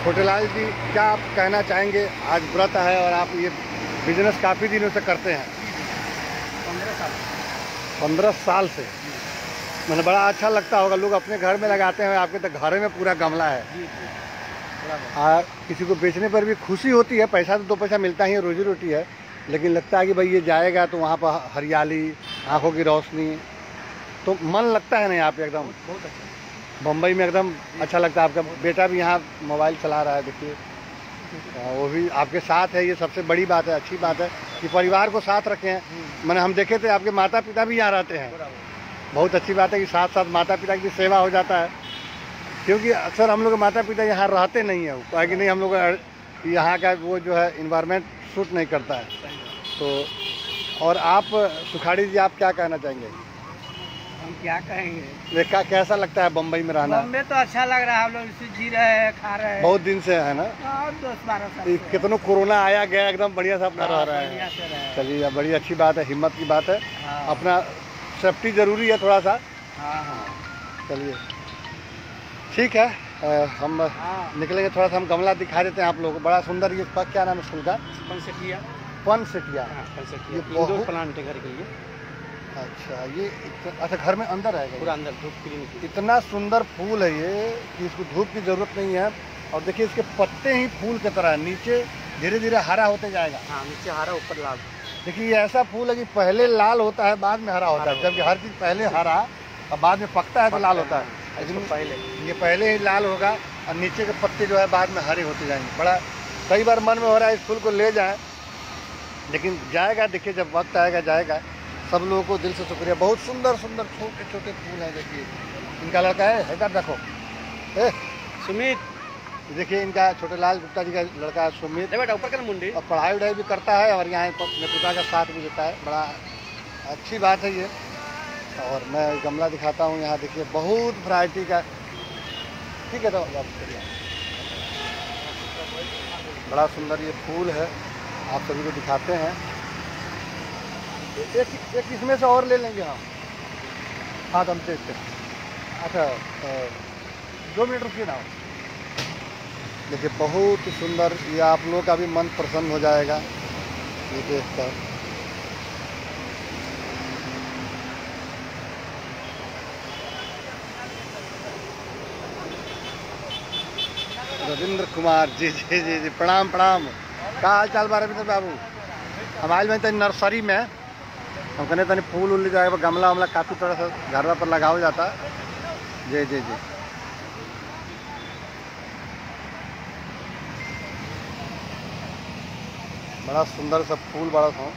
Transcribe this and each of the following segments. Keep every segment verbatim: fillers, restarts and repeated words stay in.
छोटे लाल जी, क्या आप कहना चाहेंगे? आज व्रत है और आप ये बिजनेस काफ़ी दिनों से करते हैं। पंद्रह साल पंद्रह साल से मैंने बड़ा अच्छा लगता होगा, लोग अपने घर में लगाते हैं, आपके तो घर में पूरा गमला है। जी जी आ, किसी को बेचने पर भी खुशी होती है, पैसा तो दो पैसा मिलता ही है, रोजी रोटी है, लेकिन लगता है कि भाई ये जाएगा तो वहाँ पर हरियाली, आँखों की रोशनी, तो मन लगता है ना यहाँ पे एकदम। बहुत अच्छा। बम्बई में एकदम अच्छा लगता है। आपका बेटा भी यहाँ मोबाइल चला रहा है, देखिए, वो भी आपके साथ है, ये सबसे बड़ी बात है, अच्छी बात है कि परिवार को साथ रखे हैं। मैंने हम देखे थे आपके माता पिता भी यहाँ रहते हैं, बहुत अच्छी बात है कि साथ साथ माता पिता की सेवा हो जाता है, क्योंकि अक्सर हम लोग के माता पिता यहाँ रहते नहीं है, कहा कि नहीं हम लोग यहाँ का वो जो है इन्वायरमेंट सूट नहीं करता है। तो और आप सुखाड़ी जी, आप क्या कहना चाहेंगे? हम क्या कहेंगे, देखा कैसा लगता है बम्बई में रहना? बॉम्बे तो अच्छा लग रहा है, हम लोग इसे जी रहे हैं, खा रहे हैं बहुत दिन से है ना? और दस बारह साल कितनों कोरोना आया गया, एकदम बढ़िया से अपना रह रहा बढ़िया है। से रहे हैं। चलिए, बड़ी अच्छी बात है, हिम्मत की बात है। हाँ। अपना सेफ्टी ज़रूरी है थोड़ा सा। हाँ हाँ चलिए ठीक है, आ, हम हाँ। निकलेंगे, थोड़ा सा हम गमला दिखा देते हैं आप लोगों को। बड़ा सुंदर, ये पक क्या नाम है स्कूल का? पंचटिया। पंचटिया। हाँ पंचटिया, ये इंडोर बहुत- प्लांट है घर के लिए। अच्छा, ये इत- अच्छा घर में अंदर है पूरा अंदर धूप क्लिनिक। इतना सुंदर फूल है ये कि इसको धूप की ज़रूरत नहीं है। और देखिए इसके पत्ते ही फूल की तरह है, नीचे धीरे धीरे हरा होते जाएगा। हाँ, नीचे हरा ऊपर लाल। देखिए ये ऐसा फूल है कि पहले लाल होता है, बाद में हरा होता है, जबकि हर चीज़ पहले हरा और बाद में पकता है तो लाल होता है, लेकिन पहले ये पहले ही लाल होगा और नीचे के पत्ते जो है बाद में हरे होते जाएंगे। बड़ा कई बार मन में हो रहा है इस फूल को ले जाएं, लेकिन जाएगा, देखिए जब वक्त आएगा जाएगा। सब लोगों को दिल से शुक्रिया। बहुत सुंदर सुंदर छोटे छोटे फूल हैं, देखिए इनका लड़का है, इधर देखो, ए सुमित, देखिए इनका छोटे लाल गुप्ता जी का लड़का है सुमित, बेटा ऊपर कर मुंडी। और पढ़ाई वढ़ाई भी करता है और यहाँ अपने पिता का साथ भी देता है। बड़ा अच्छी बात है ये। और मैं गमला दिखाता हूँ, यहाँ देखिए बहुत वैरायटी का। ठीक है, तो बड़ा सुंदर ये फूल है, आप सभी को दिखाते हैं। एक एक इसमें से और ले लेंगे हम। हाँ तो हम देखते हैं। अच्छा, दो मिनट रुकिए ना। देखिए बहुत सुंदर, ये आप लोगों का भी मन प्रसन्न हो जाएगा ये देखकर। रविंद्र कुमार जी जी जी जी प्रणाम प्रणाम। का हाल चाल बा रविंद्र बाबू? हम आयल में तनी नर्सरी में, हम कहने तनी फूल उल जाए, गमला वमला काफ़ी थोड़ा सा घर पर लगाओ जाता। जी जी जी बड़ा सुंदर सा फूल, बड़ा सा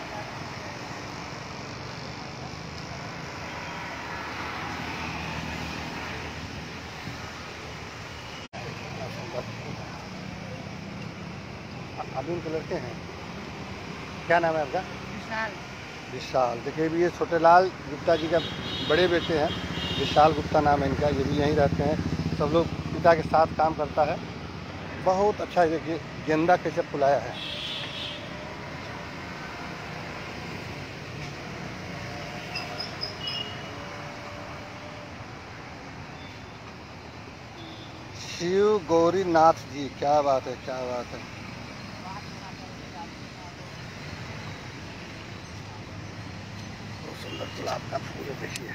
अभी के लड़के हैं। क्या नाम है आपका? विशाल। विशाल। देखिए भी ये छोटे लाल गुप्ता जी का बड़े बेटे हैं, विशाल गुप्ता नाम है इनका। ये भी यहीं रहते हैं, सब लोग पिता के साथ काम करता है। बहुत अच्छा है। देखिए गेंदा कैसे फुलाया है। शिव गौरी नाथ जी, क्या बात है, क्या बात है। बहुत सुंदर गुलाब का फूल है, देखिए।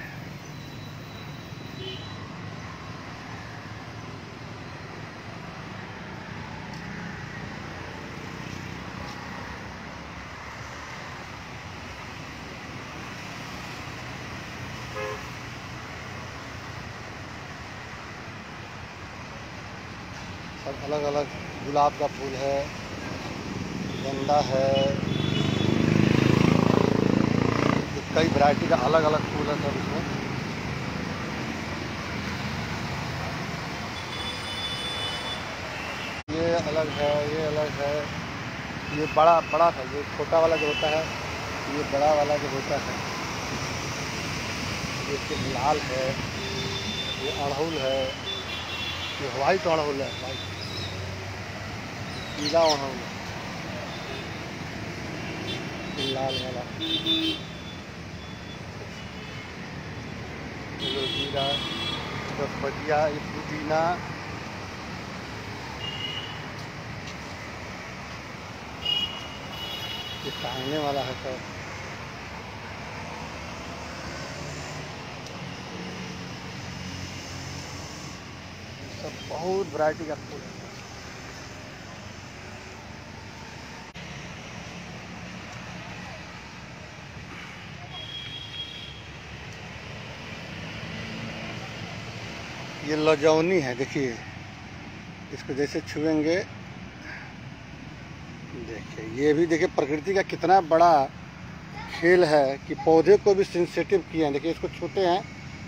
सब अलग अलग गुलाब का फूल है, गेंदा है, कई वैरायटी का अलग अलग फूल है सब इसमें। ये अलग है, ये अलग है, ये बड़ा बड़ा था, ये छोटा वाला जो होता है, ये बड़ा वाला जो होता है, ये सिर्फ लाल है, ये अड़हुल है, ये वाइट अड़हुल है, वाइट पीला अड़हुल, लाल वाला, जीरा, गसपतिया, ये पुदीना, ये टांगने वाला है सर। सब बहुत वैरायटी का फूल है। ये लजौनी है, देखिए इसको जैसे छुएंगे, देखिए ये भी देखिए प्रकृति का कितना बड़ा खेल है कि पौधे को भी सेंसिटिव किए हैं। देखिए इसको छूते हैं,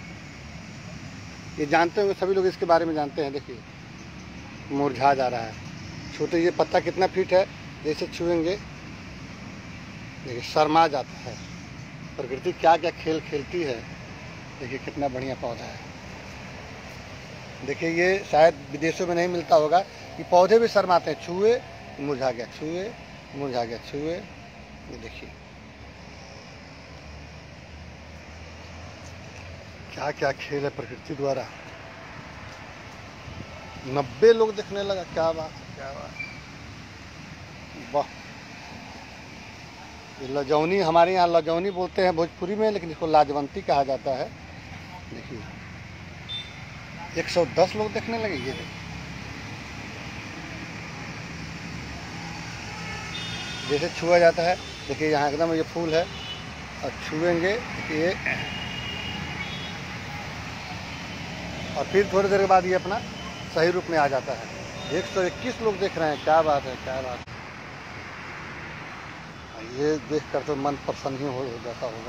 ये जानते होंगे सभी लोग, इसके बारे में जानते हैं। देखिए मुरझा जा रहा है, छूते ये पत्ता कितना फिट है, जैसे छुएंगे देखिए शर्मा जाता है। प्रकृति क्या क्या खेल खेलती है, देखिए कितना बढ़िया पौधा है। देखिए ये शायद विदेशों में नहीं मिलता होगा, कि पौधे भी शर्माते हैं, छुए मुरझा गया, छुए मुरझा गया, छुए। ये देखिए क्या क्या खेल है प्रकृति द्वारा। नब्बे लोग देखने लगा, क्या बात है, क्या बात है, वाह। ये लजौनी, हमारे यहाँ लजौनी बोलते हैं भोजपुरी में, लेकिन इसको लाजवंती कहा जाता है। देखिए एक सौ दस लोग देखने लगे। ये देखिए जैसे छुआ जाता है, देखिए यहाँ एकदम ये फूल है, और छुएंगे ये, और फिर थोड़ी देर के बाद ये अपना सही रूप में आ जाता है। एक सौ इक्कीस लोग देख रहे हैं, क्या बात है, क्या बात है। ये देखकर तो मन प्रसन्न ही हो जाता होगा।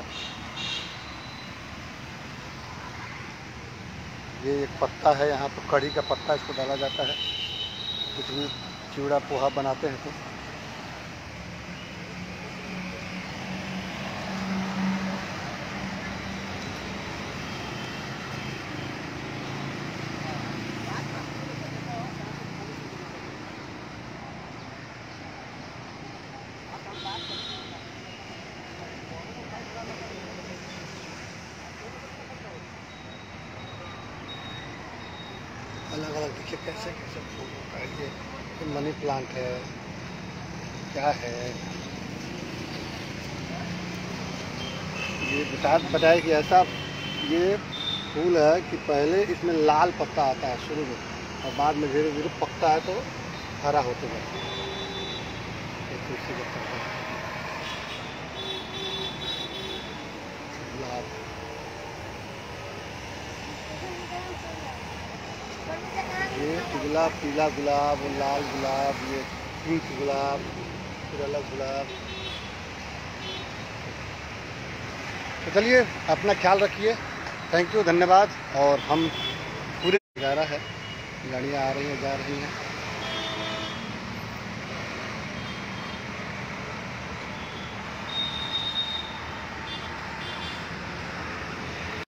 ये एक पत्ता है, यहाँ तो कढ़ी का पत्ता इसको डाला जाता है, कुछ भी चिवड़ा पोहा बनाते हैं तो। अलग अलग देखिए कैसे कैसे फूल होता है। ये, ये मनी प्लांट है, क्या है ये, बता बताया कि ऐसा ये फूल है कि पहले इसमें लाल पत्ता आता है शुरू में, और बाद में धीरे धीरे पकता है तो हरा होते जाता है। ये तुलसी का पत्ता, गुलाब, ये गुलाब, पीला गुलाब, लाल गुलाब, ये पिंक गुलाब, फिर अलग गुलाब। तो चलिए अपना ख्याल रखिए, थैंक यू, धन्यवाद। और हम पूरे नज़ारा है, गाड़ियाँ आ रही हैं, जा रही हैं।